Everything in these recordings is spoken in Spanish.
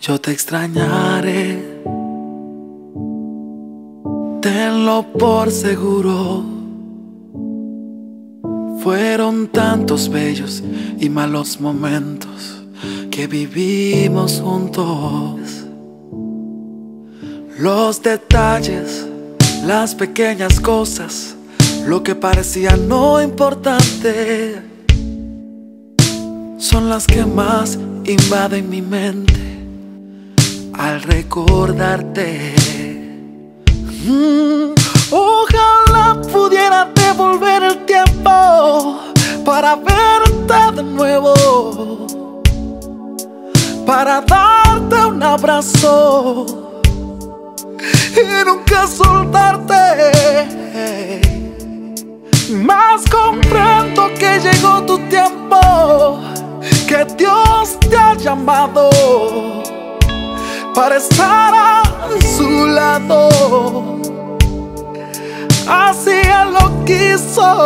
Yo te extrañaré, tenlo por seguro. Fueron tantos bellos y malos momentos que vivimos juntos. Los detalles, las pequeñas cosas, lo que parecía no importante, son las que más invaden mi mente al recordarte. Ojalá pudiera devolver el tiempo para verte de nuevo, para darte un abrazo y nunca soltarte. Mas comprendo que llegó tu tiempo, que Dios te ha llamado para estar a su lado. Así Él lo quiso,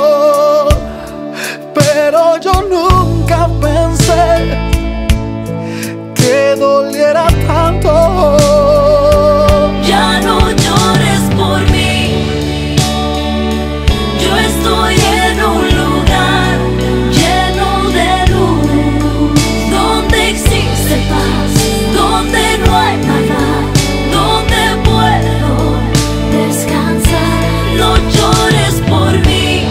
pero yo nunca pensé que doliera tanto. Ya no llores por mí, yo estoy en un lugar lleno de luz, donde existe paz, donde no hay maldad, donde puedo descansar. No llores por mí,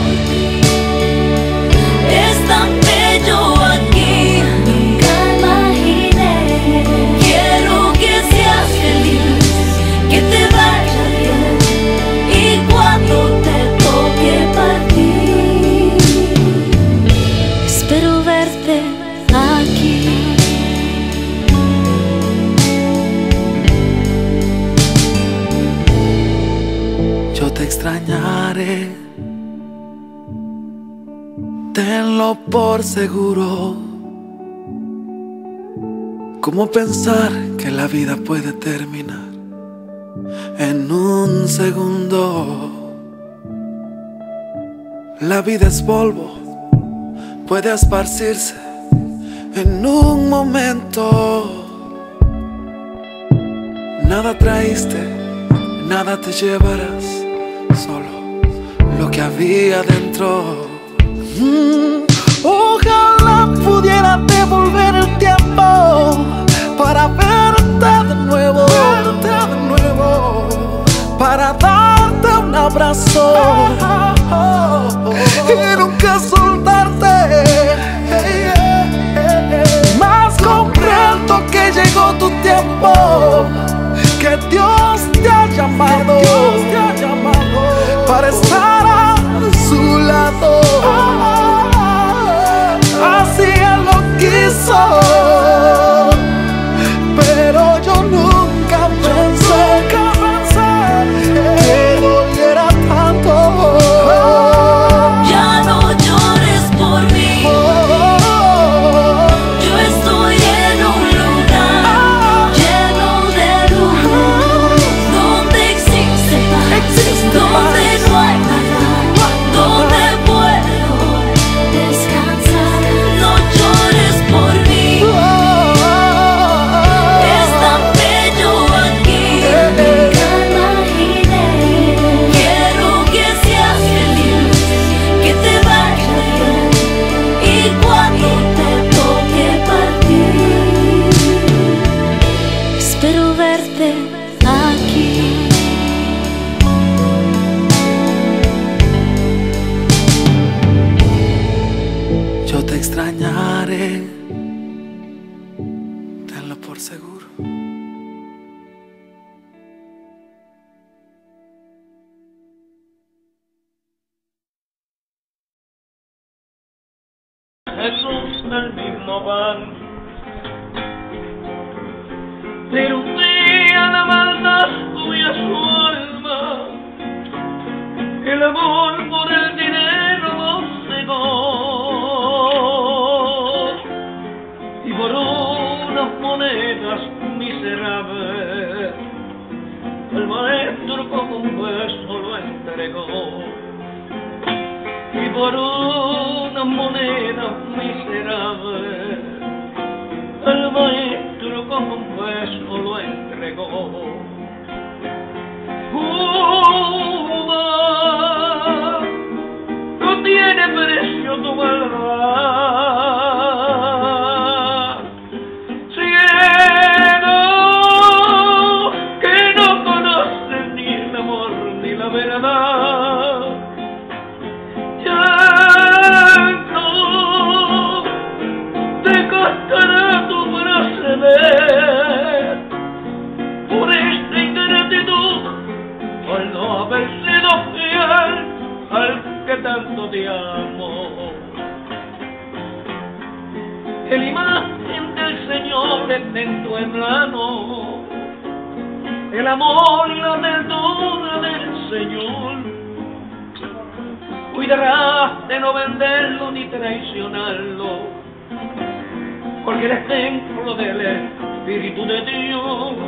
es tan bello aquí, nunca imaginé. Quiero que seas feliz, que te vaya bien, y cuando te toque partir, espero verte aquí. Yo te extrañaré, tenlo por seguro. ¿Cómo pensar que la vida puede terminar en un segundo? La vida es polvo, puede esparcirse en un momento. Nada traíste, nada te llevarás, solo lo que había dentro. Ojalá pudiera devolver el tiempo para verte de nuevo, para darte un abrazo y nunca soltarte. Mas comprendo que llegó tu tiempo, que Dios te ha llamado para estar a su lado. Así Él lo quiso, pero yo nunca pensé que doliera tanto. Ya no llores por mí, yo estoy en un lugar lleno de luz, donde existe paz, donde no hay maldad, donde puedo descansar. No llores por mí, es tan bello aquí, nunca imaginé. Quiero que seas feliz, que te vaya bien, y cuando te toque partir, espero verte aquí. Yo te extrañaré, tenlo por seguro. Jesús del mismo pan, pero un día la maldad tuya su alma, el amor por el dinero lo cegó, y por unas monedas miserables el maestro con un beso lo entregó. Y por una moneda miserable el maestro con un beso lo entregó. Judas, no tiene precio tu maldad, ciego que no conoce ni el amor ni la verdad. Llanto te costará tu proceder por esta ingratitud, por no haber sido fiel al que tanto te amo. La imagen del Señor está en tu mano, el amor y la ternura del Señor. Cuidarás de no venderlo ni traicionarlo, porque eres templo del Espíritu de Dios.